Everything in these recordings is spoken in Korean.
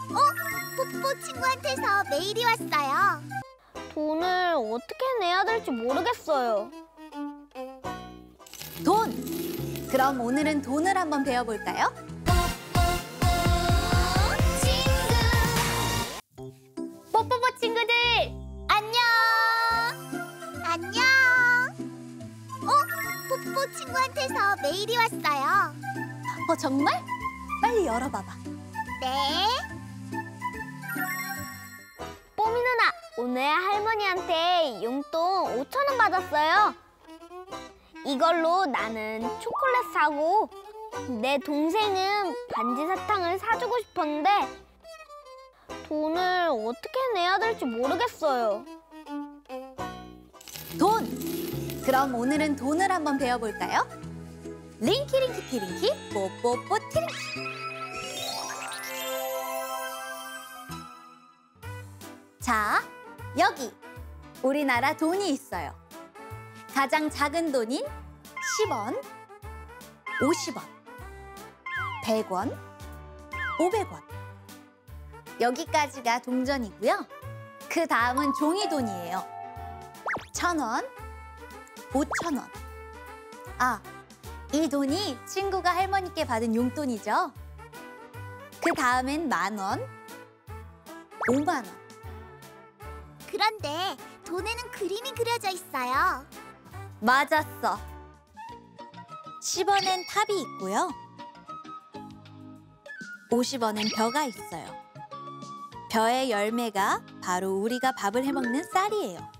뽀뽀 친구한테서 메일이 왔어요. 돈을 어떻게 내야 될지 모르겠어요. 돈! 그럼 오늘은 돈을 한번 배워볼까요? 뽀뽀뽀 친구들! 안녕! 안녕. 뽀뽀 친구한테서 메일이 왔어요. 정말? 빨리 열어봐봐. 네. 뽀미 누나, 오늘 할머니한테 용돈 5,000원 받았어요. 이걸로 나는 초콜릿 사고 내 동생은 반지 사탕을 사주고 싶었는데 돈을 어떻게 내야 될지 모르겠어요. 돈! 그럼 오늘은 돈을 한번 배워볼까요? 링키링키 티링키 뽀뽀뽀 티링키. 자, 여기 우리나라 돈이 있어요. 가장 작은 돈인 10원, 50원, 100원, 500원. 여기까지가 동전이고요. 그 다음은 종이돈이에요. 1,000원, 5,000원. 이 돈이 친구가 할머니께 받은 용돈이죠. 그 다음엔 10,000원, 50,000원. 그런데 돈에는 그림이 그려져 있어요. 맞았어. 10원엔 탑이 있고요. 50원엔 벼가 있어요. 벼의 열매가 바로 우리가 밥을 해먹는 쌀이에요.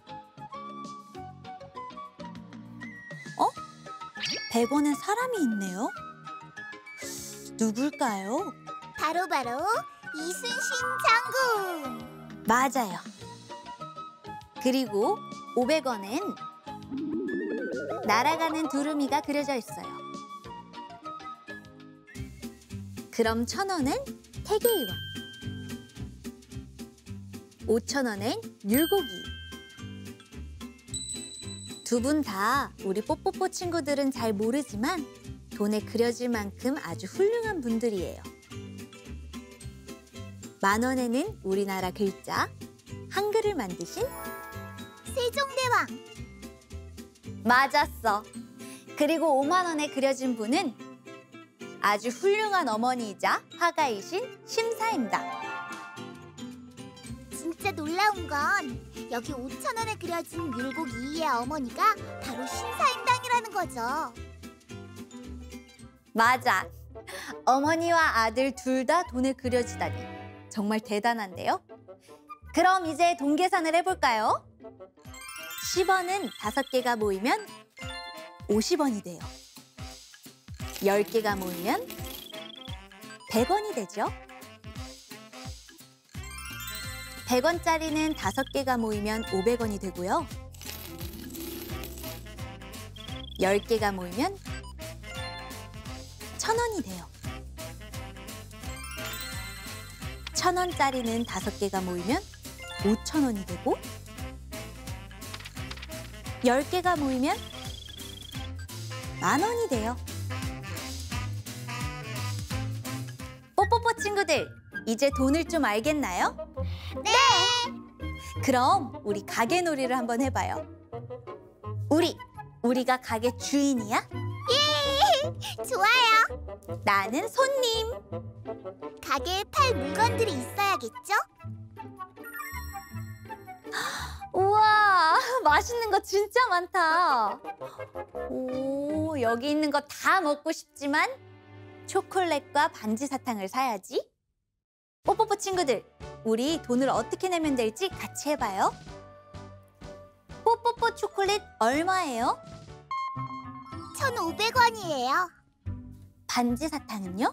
100원엔 사람이 있네요. 누굴까요? 바로 이순신 장군. 맞아요. 그리고 500원엔 날아가는 두루미가 그려져 있어요. 그럼 1,000원엔 태계이와 5,000원엔 율곡이. 두 분 다 우리 뽀뽀뽀 친구들은 잘 모르지만 돈에 그려질 만큼 아주 훌륭한 분들이에요. 10,000원에는 우리나라 글자 한글을 만드신 세종대왕. 맞았어. 그리고 50,000원에 그려진 분은 아주 훌륭한 어머니이자 화가이신 심사임당. 진짜 놀라운 건 여기 5,000원에 그려진 율곡 이이의 어머니가 바로 신사임당이라는 거죠. 맞아. 어머니와 아들 둘 다 돈에 그려지다니. 정말 대단한데요? 그럼 이제 돈 계산을 해볼까요? 10원은 5개가 모이면 50원이 돼요. 10개가 모이면 100원이 되죠. 100원짜리는 5개가 모이면 500원이 되고요. 10개가 모이면 1,000원이 돼요. 1,000원짜리는 5개가 모이면 5,000원이 되고 10개가 모이면 10,000원이 돼요. 뽀뽀뽀 친구들, 이제 돈을 좀 알겠나요? 네. 그럼 우리 가게놀이를 한번 해봐요. 우리가 가게 주인이야? 예, 좋아요. 나는 손님. 가게에 팔 물건들이 있어야겠죠? 우와, 맛있는 거 진짜 많다. 오, 여기 있는 거 다 먹고 싶지만 초콜릿과 반지 사탕을 사야지. 뽀뽀뽀 친구들, 우리 돈을 어떻게 내면 될지 같이 해봐요. 뽀뽀뽀 초콜릿 얼마예요? 1,500원이에요. 반지 사탕은요?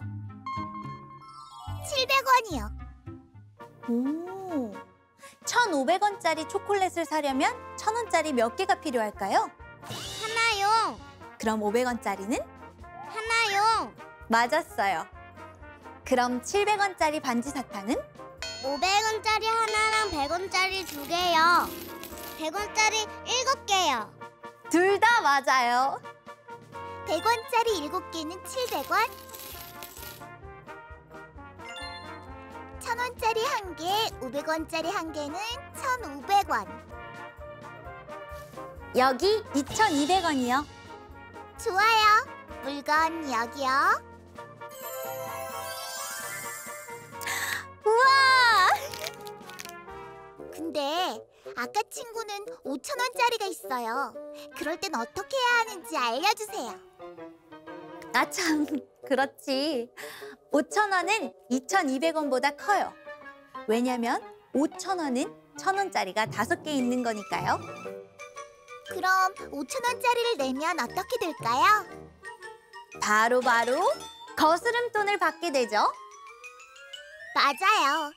700원이요. 오, 1,500원짜리 초콜릿을 사려면 1,000원짜리 몇 개가 필요할까요? 하나요. 그럼 500원짜리는? 하나요. 맞았어요. 그럼 700원짜리 반지 사탕은? 500원짜리 하나랑 100원짜리 2개요. 100원짜리 7개요. 둘 다 맞아요. 100원짜리 7개는 700원. 1,000원짜리 1개, 500원짜리 1개는 1,500원. 여기 2,200원이요. 좋아요. 물건 여기요. 우와! 근데 아까 친구는 5,000원짜리가 있어요. 그럴 땐 어떻게 해야 하는지 알려주세요. 아, 참, 그렇지. 5,000원은 2,200원보다 커요. 왜냐면 5,000원은 1,000원짜리가 5개 있는 거니까요. 그럼 5,000원짜리를 내면 어떻게 될까요? 바로 거스름돈을 받게 되죠. 맞아요.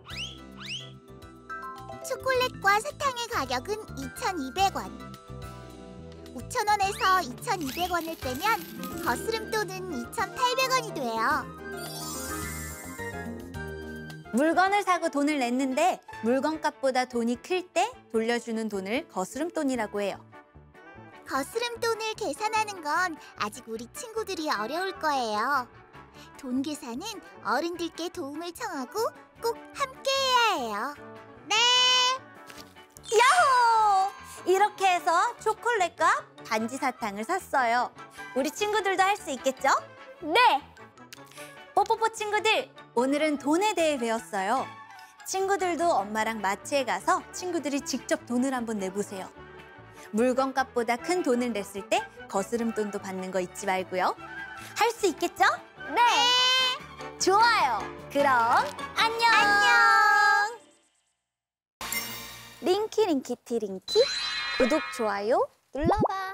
초콜릿과 사탕의 가격은 2,200원. 5,000원에서 2,200원을 빼면 거스름돈은 2,800원이 돼요. 물건을 사고 돈을 냈는데 물건값보다 돈이 클 때 돌려주는 돈을 거스름돈이라고 해요. 거스름돈을 계산하는 건 아직 우리 친구들이 어려울 거예요. 돈 계산은 어른들께 도움을 청하고 꼭 함께 해야 해요. 네! 야호! 이렇게 해서 초콜릿과 반지 사탕을 샀어요. 우리 친구들도 할 수 있겠죠? 네. 뽀뽀뽀 친구들, 오늘은 돈에 대해 배웠어요. 친구들도 엄마랑 마트에 가서 친구들이 직접 돈을 한번 내보세요. 물건값보다 큰 돈을 냈을 때 거스름돈도 받는 거 잊지 말고요. 할 수 있겠죠? 네. 좋아요. 그럼 안녕. 링키링키티링키 구독, 좋아요 눌러봐.